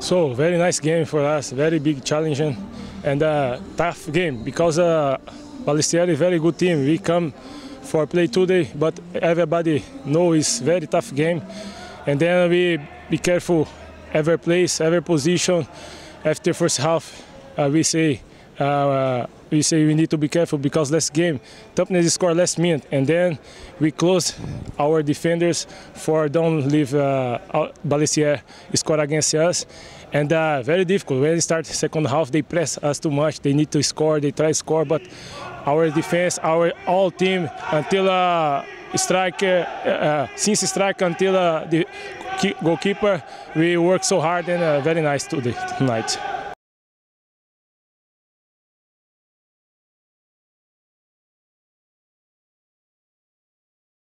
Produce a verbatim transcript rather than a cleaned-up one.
So very nice game for us, very big challenging and uh, tough game because uh, Ballestieri is a very good team. We come for play today, but everybody knows it's very tough game. And then we be careful every place, every position. After first half, uh, we say uh, we say we need to be careful because last game, Tampines scored last minute, and then we close our defenders for don't leave uh, Ballestieri score against us. And uh, very difficult. When they start second half, they press us too much. They need to score. They try to score, but our defense, our all team until uh, strike, uh, uh, since strike until uh, the goalkeeper, we work so hard and uh, very nice today tonight.